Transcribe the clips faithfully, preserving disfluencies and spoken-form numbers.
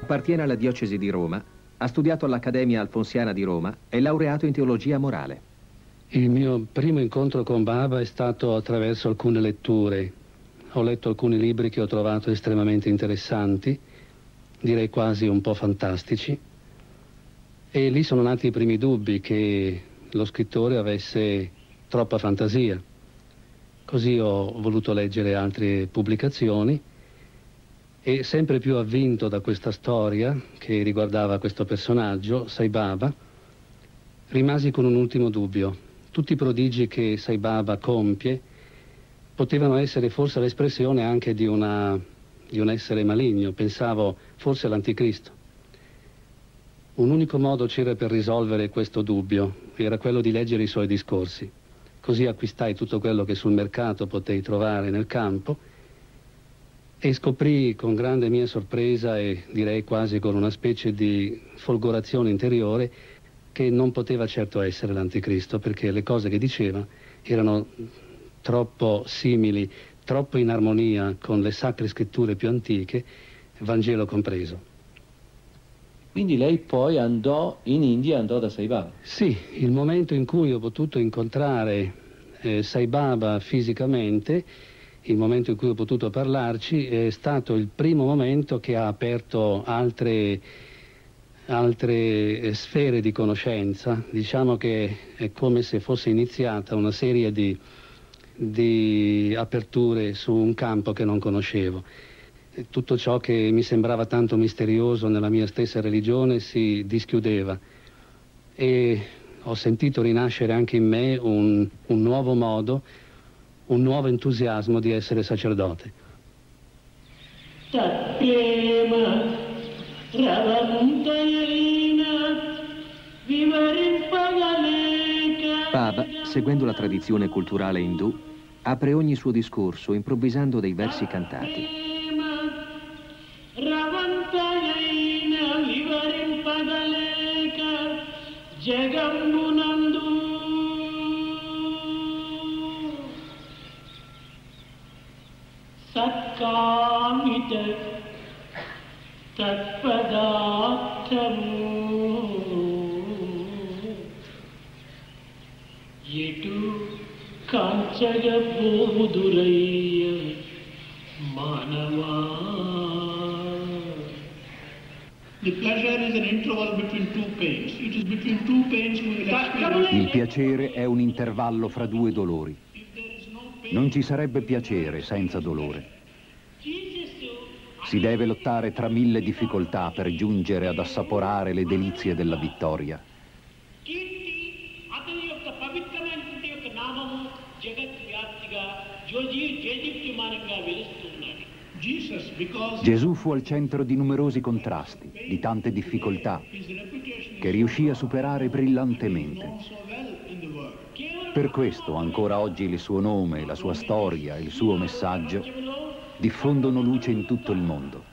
Appartiene alla diocesi di Roma, ha studiato all'Accademia Alfonsiana di Roma, è laureato in teologia morale. Il mio primo incontro con Baba è stato attraverso alcune letture. Ho letto alcuni libri che ho trovato estremamente interessanti, direi quasi un po' fantastici, e lì sono nati i primi dubbi che lo scrittore avesse troppa fantasia. Così ho voluto leggere altre pubblicazioni e, sempre più avvinto da questa storia che riguardava questo personaggio, Sai Baba, rimasi con un ultimo dubbio. Tutti i prodigi che Sai Baba compie potevano essere forse l'espressione anche di, una, di un essere maligno. Pensavo forse all'anticristo. Un unico modo c'era per risolvere questo dubbio, era quello di leggere i suoi discorsi. Così acquistai tutto quello che sul mercato potei trovare nel campo e scoprì con grande mia sorpresa e direi quasi con una specie di folgorazione interiore che non poteva certo essere l'anticristo, perché le cose che diceva erano troppo simili, troppo in armonia con le sacre scritture più antiche, Vangelo compreso. Quindi lei poi andò in India, andò da Sai Baba? Sì, il momento in cui ho potuto incontrare eh, Sai Baba fisicamente, il momento in cui ho potuto parlarci, è stato il primo momento che ha aperto altre, altre eh, sfere di conoscenza. Diciamo che è come se fosse iniziata una serie di, di aperture su un campo che non conoscevo. Tutto ciò che mi sembrava tanto misterioso nella mia stessa religione si dischiudeva e ho sentito rinascere anche in me un, un nuovo modo, un nuovo entusiasmo di essere sacerdote. Baba, seguendo la tradizione culturale indù, apre ogni suo discorso improvvisando dei versi cantati. Il piacere è un intervallo fra due dolori. Non ci sarebbe piacere senza dolore. Si deve lottare tra mille difficoltà per giungere ad assaporare le delizie della vittoria. Gesù fu al centro di numerosi contrasti, di tante difficoltà, che riuscì a superare brillantemente. Per questo ancora oggi il suo nome, la sua storia, il suo messaggio diffondono luce in tutto il mondo.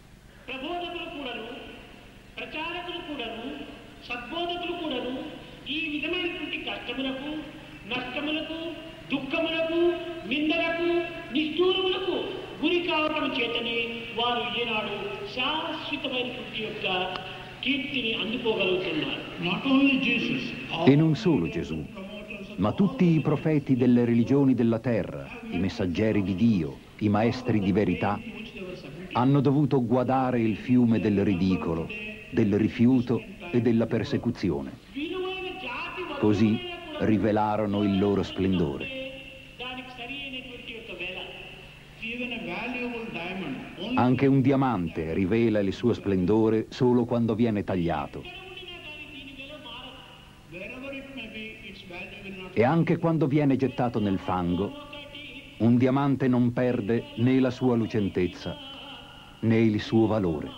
E non solo Gesù, ma tutti i profeti delle religioni della terra, i messaggeri di Dio, i maestri di verità, hanno dovuto guadare il fiume del ridicolo, del rifiuto e della persecuzione. Così rivelarono il loro splendore. Anche un diamante rivela il suo splendore solo quando viene tagliato. E anche quando viene gettato nel fango, un diamante non perde né la sua lucentezza, né il suo valore.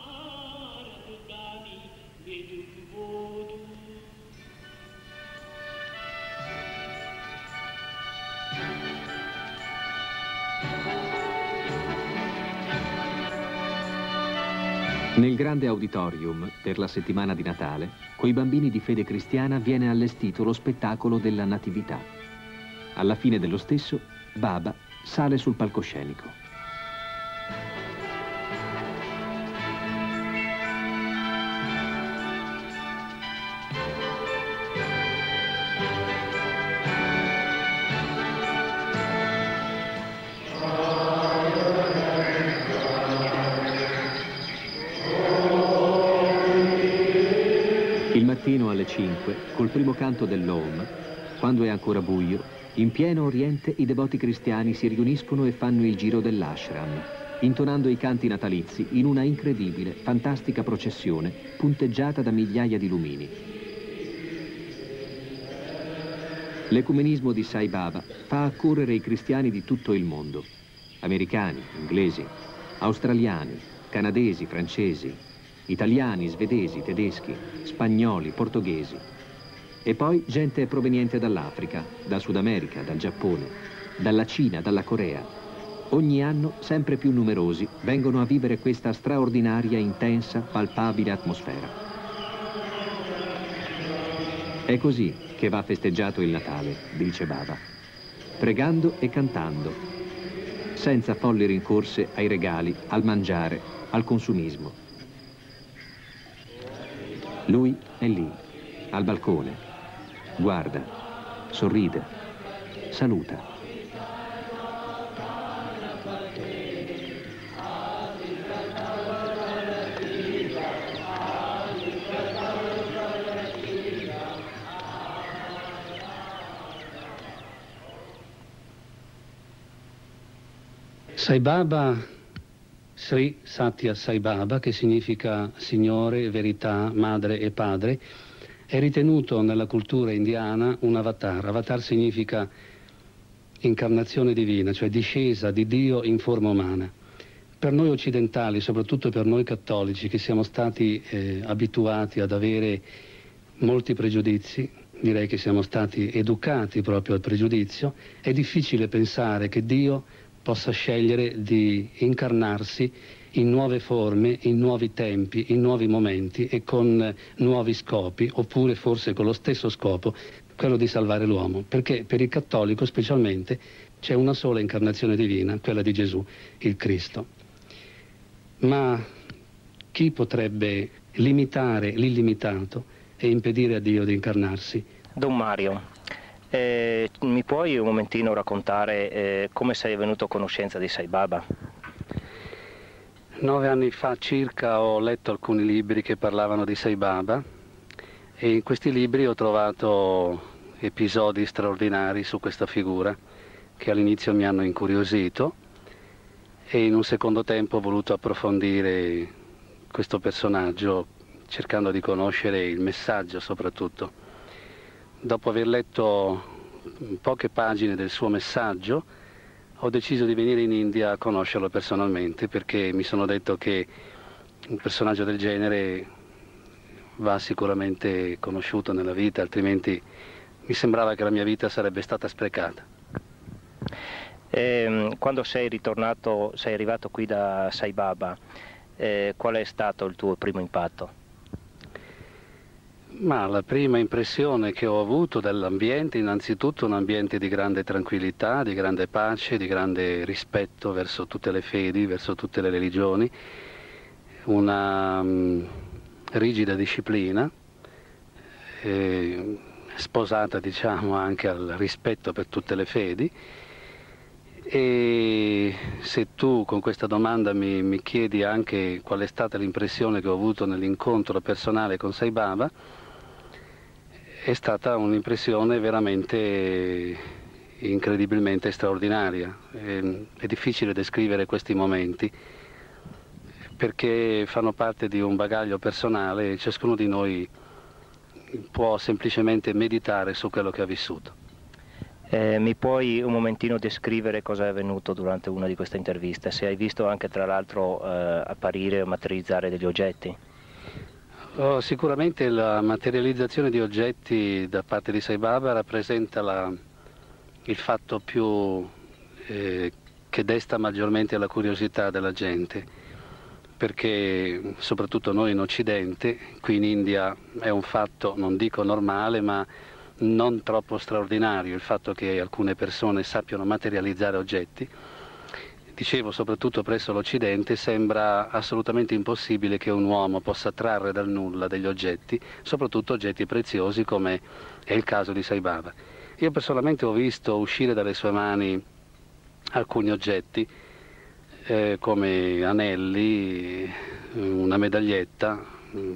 Nel grande auditorium, per la settimana di Natale, coi bambini di fede cristiana viene allestito lo spettacolo della Natività. Alla fine dello stesso, Baba sale sul palcoscenico. mattino alle cinque, col primo canto dell'Om, quando è ancora buio, in pieno Oriente i devoti cristiani si riuniscono e fanno il giro dell'ashram, intonando i canti natalizi in una incredibile, fantastica processione punteggiata da migliaia di lumini. L'ecumenismo di Sai Baba fa accorrere i cristiani di tutto il mondo, americani, inglesi, australiani, canadesi, francesi, italiani, svedesi, tedeschi, spagnoli, portoghesi. E poi gente proveniente dall'Africa, dal Sud America, dal Giappone, dalla Cina, dalla Corea. Ogni anno sempre più numerosi vengono a vivere questa straordinaria, intensa, palpabile atmosfera. È così che va festeggiato il Natale, dice Baba, pregando e cantando, senza folli rincorse ai regali, al mangiare, al consumismo. Lui è lì, al balcone, guarda, sorride, saluta. Sai Baba, Sri Satya Sai Baba, che significa Signore, Verità, Madre e Padre, è ritenuto nella cultura indiana un avatar. Avatar significa incarnazione divina, cioè discesa di Dio in forma umana. Per noi occidentali, soprattutto per noi cattolici, che siamo stati eh, abituati ad avere molti pregiudizi, direi che siamo stati educati proprio al pregiudizio, è difficile pensare che Dio possa scegliere di incarnarsi in nuove forme, in nuovi tempi, in nuovi momenti e con nuovi scopi, oppure forse con lo stesso scopo, quello di salvare l'uomo, perché per il cattolico specialmente c'è una sola incarnazione divina, quella di Gesù, il Cristo. Ma chi potrebbe limitare l'illimitato e impedire a Dio di incarnarsi? Don Mario, Eh, mi puoi un momentino raccontare eh, come sei venuto a conoscenza di Sai Baba? Nove anni fa circa ho letto alcuni libri che parlavano di Sai Baba e in questi libri ho trovato episodi straordinari su questa figura che all'inizio mi hanno incuriosito e in un secondo tempo ho voluto approfondire questo personaggio cercando di conoscere il messaggio soprattutto. Dopo aver letto poche pagine del suo messaggio, ho deciso di venire in India a conoscerlo personalmente, perché mi sono detto che un personaggio del genere va sicuramente conosciuto nella vita, altrimenti mi sembrava che la mia vita sarebbe stata sprecata. Eh, quando sei ritornato, sei arrivato qui da Sai Baba, eh, qual è stato il tuo primo impatto? Ma la prima impressione che ho avuto dell'ambiente, innanzitutto un ambiente di grande tranquillità, di grande pace, di grande rispetto verso tutte le fedi, verso tutte le religioni, una um, rigida disciplina, eh, sposata diciamo anche al rispetto per tutte le fedi. E se tu con questa domanda mi, mi chiedi anche qual è stata l'impressione che ho avuto nell'incontro personale con Sai Baba, è stata un'impressione veramente incredibilmente straordinaria. È, è difficile descrivere questi momenti perché fanno parte di un bagaglio personale e ciascuno di noi può semplicemente meditare su quello che ha vissuto. Eh, mi puoi un momentino descrivere cosa è avvenuto durante una di queste interviste? Se hai visto anche tra l'altro eh, apparire o materializzare degli oggetti? Oh, sicuramente la materializzazione di oggetti da parte di Sai Baba rappresenta la, il fatto più eh, che desta maggiormente la curiosità della gente, perché soprattutto noi in Occidente, qui in India è un fatto, non dico normale, ma non troppo straordinario il fatto che alcune persone sappiano materializzare oggetti. Dicevo, soprattutto presso l'Occidente sembra assolutamente impossibile che un uomo possa trarre dal nulla degli oggetti, soprattutto oggetti preziosi come è il caso di Sai Baba. Io personalmente ho visto uscire dalle sue mani alcuni oggetti eh, come anelli, una medaglietta,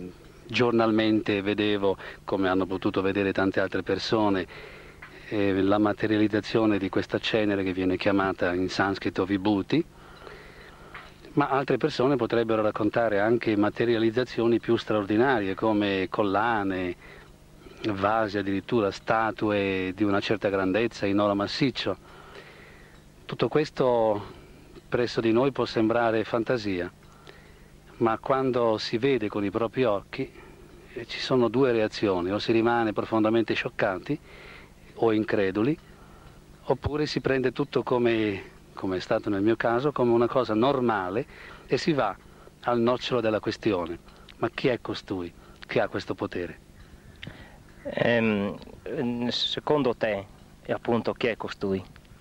giornalmente vedevo, come hanno potuto vedere tante altre persone, eh, la materializzazione di questa cenere che viene chiamata in sanscrito vibhuti, ma altre persone potrebbero raccontare anche materializzazioni più straordinarie come collane, vasi, addirittura statue di una certa grandezza in oro massiccio. Tutto questo presso di noi può sembrare fantasia, ma quando si vede con i propri occhi eh, ci sono due reazioni: o si rimane profondamente scioccati o increduli, oppure si prende tutto come, come è stato nel mio caso, come una cosa normale e si va al nocciolo della questione. Ma chi è costui che ha questo potere? Ehm, secondo te, appunto, chi è costui?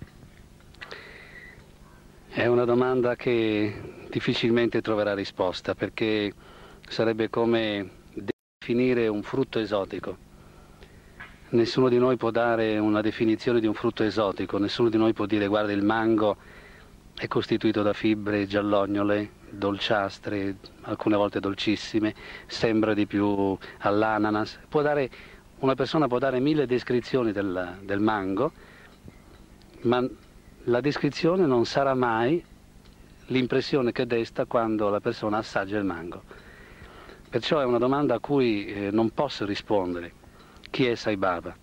È una domanda che difficilmente troverà risposta, perché sarebbe come definire un frutto esotico. Nessuno di noi può dare una definizione di un frutto esotico, nessuno di noi può dire guarda, il mango è costituito da fibre giallognole, dolciastre, alcune volte dolcissime, sembra di più all'ananas. Può dare, una persona può dare mille descrizioni del, del mango, ma la descrizione non sarà mai l'impressione che desta quando la persona assaggia il mango. Perciò è una domanda a cui eh, non posso rispondere. Chi è Sai Baba?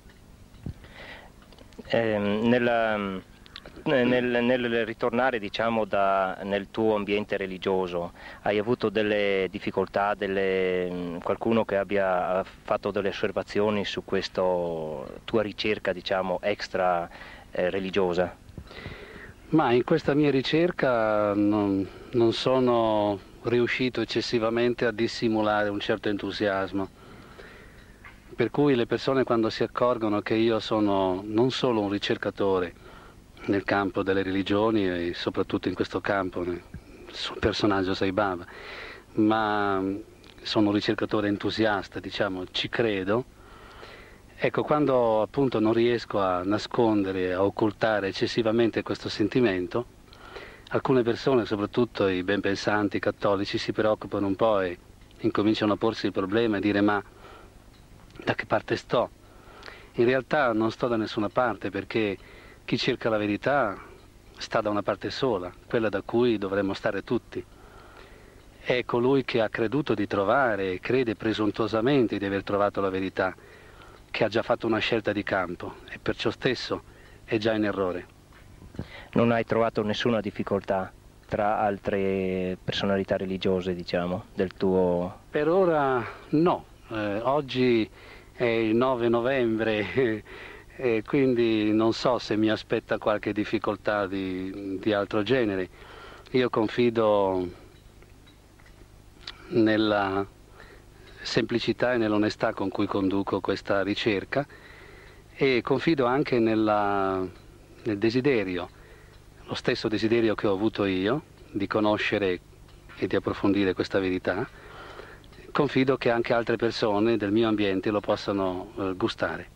Eh, nella, nel, nel ritornare, diciamo, da, nel tuo ambiente religioso, hai avuto delle difficoltà, delle, qualcuno che abbia fatto delle osservazioni su questa tua ricerca, diciamo, extra eh, religiosa? Ma in questa mia ricerca non, non sono riuscito eccessivamente a dissimulare un certo entusiasmo, per cui le persone, quando si accorgono che io sono non solo un ricercatore nel campo delle religioni e soprattutto in questo campo sul personaggio Sai Baba, ma sono un ricercatore entusiasta, diciamo, ci credo. Ecco, quando appunto non riesco a nascondere, a occultare eccessivamente questo sentimento, alcune persone, soprattutto i ben pensanti cattolici, si preoccupano un po' e incominciano a porsi il problema e dire ma da che parte sto? In realtà non sto da nessuna parte, perché chi cerca la verità sta da una parte sola, quella da cui dovremmo stare tutti. È colui che ha creduto di trovare e crede presuntuosamente di aver trovato la verità, che ha già fatto una scelta di campo e perciò stesso è già in errore. Non hai trovato nessuna difficoltà tra altre personalità religiose, diciamo, del tuo... Per ora no, eh, oggi è il nove novembre e quindi non so se mi aspetta qualche difficoltà di, di altro genere. Io confido nella semplicità e nell'onestà con cui conduco questa ricerca e confido anche nella, nel desiderio, lo stesso desiderio che ho avuto io di conoscere e di approfondire questa verità. Confido che anche altre persone del mio ambiente lo possano eh, gustare.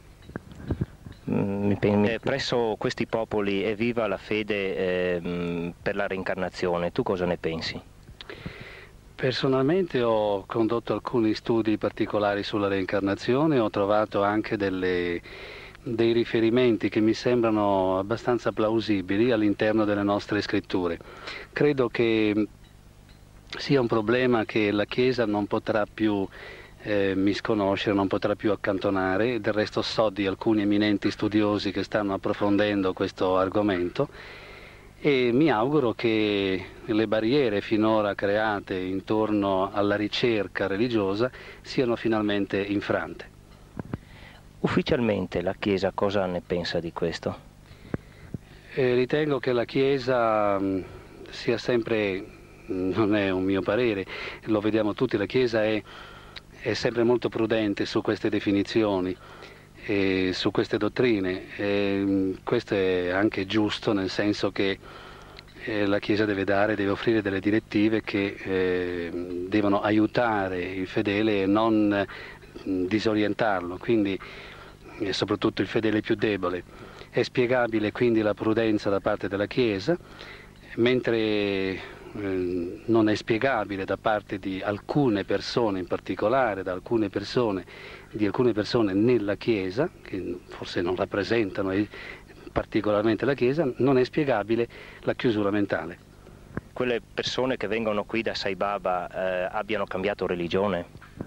Mm, eh, presso questi popoli è viva la fede eh, per la reincarnazione, tu cosa ne pensi? Personalmente ho condotto alcuni studi particolari sulla reincarnazione, ho trovato anche delle, dei riferimenti che mi sembrano abbastanza plausibili all'interno delle nostre scritture. Credo che sia un problema che la Chiesa non potrà più eh, misconoscere, non potrà più accantonare. Del resto so di alcuni eminenti studiosi che stanno approfondendo questo argomento e mi auguro che le barriere finora create intorno alla ricerca religiosa siano finalmente infrante. Ufficialmente la Chiesa cosa ne pensa di questo? Eh, ritengo che la Chiesa mh, sia sempre, non è un mio parere, lo vediamo tutti, la Chiesa è, è sempre molto prudente su queste definizioni e su queste dottrine. E questo è anche giusto, nel senso che eh, la Chiesa deve dare, deve offrire delle direttive che eh, devono aiutare il fedele e non eh, disorientarlo, quindi eh, soprattutto il fedele più debole. È spiegabile quindi la prudenza da parte della Chiesa, mentre eh, non è spiegabile da parte di alcune persone, in particolare da alcune persone, di alcune persone nella Chiesa, che forse non rappresentano particolarmente la Chiesa, non è spiegabile la chiusura mentale. Quelle persone che vengono qui da Sai Baba eh, abbiano cambiato religione?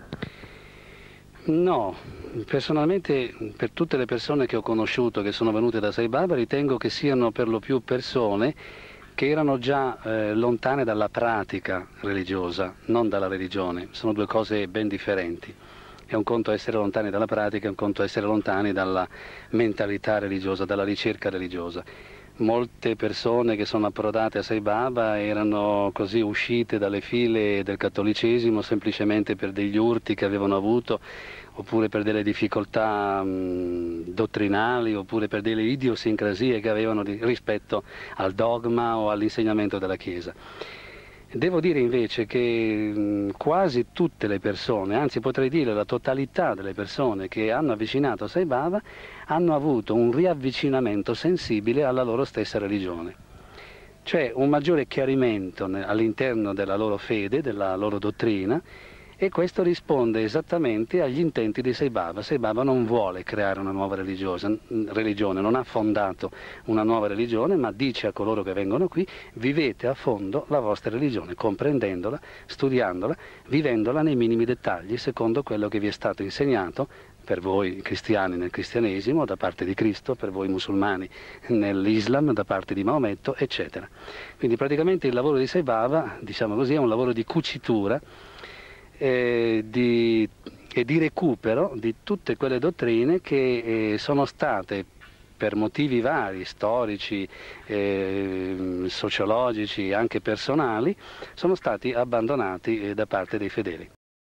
No, personalmente per tutte le persone che ho conosciuto che sono venute da Sai Baba ritengo che siano per lo più persone che erano già eh, lontane dalla pratica religiosa, non dalla religione. Sono due cose ben differenti. È un conto essere lontani dalla pratica, è un conto essere lontani dalla mentalità religiosa, dalla ricerca religiosa. Molte persone che sono approdate a Sai Baba erano così uscite dalle file del cattolicesimo semplicemente per degli urti che avevano avuto, oppure per delle difficoltà mh, dottrinali, oppure per delle idiosincrasie che avevano di, rispetto al dogma o all'insegnamento della Chiesa. Devo dire invece che mh, quasi tutte le persone, anzi potrei dire la totalità delle persone che hanno avvicinato a Sai Baba hanno avuto un riavvicinamento sensibile alla loro stessa religione. Cioè un maggiore chiarimento all'interno della loro fede, della loro dottrina, e questo risponde esattamente agli intenti di Sai Baba. Sai Baba non vuole creare una nuova religione, non ha fondato una nuova religione, ma dice a coloro che vengono qui: vivete a fondo la vostra religione, comprendendola, studiandola, vivendola nei minimi dettagli, secondo quello che vi è stato insegnato, per voi cristiani nel cristianesimo da parte di Cristo, per voi musulmani nell'Islam da parte di Maometto, eccetera. Quindi praticamente il lavoro di Sai Baba, diciamo così, è un lavoro di cucitura eh, di, e di recupero di tutte quelle dottrine che eh, sono state, per motivi vari, storici, eh, sociologici, anche personali, sono stati abbandonati eh, da parte dei fedeli.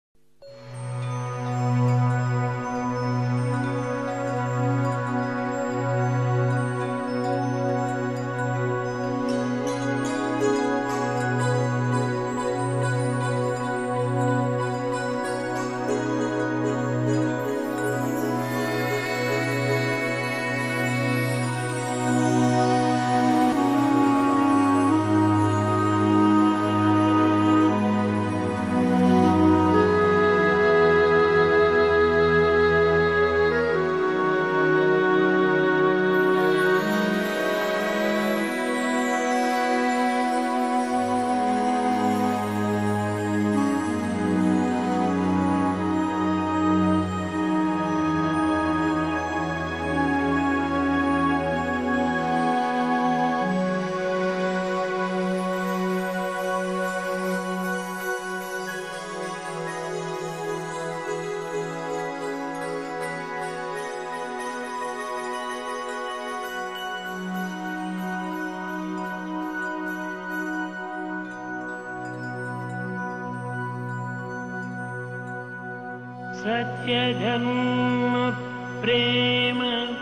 సత్యధర్మ ప్రేమ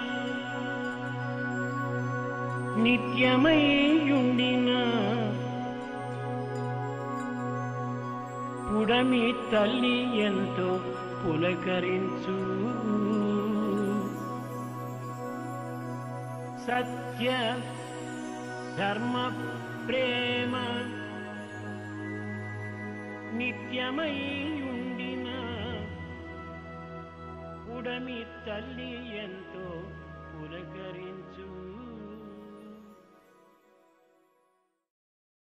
నిత్యమయ్యుండిన పుడమి తల్లి ఎంతో పులకరించు సత్య ధర్మ ప్రేమ నిత్యమయ్యుండిన పుడమి తల్లి ఎంతో పులకరించు.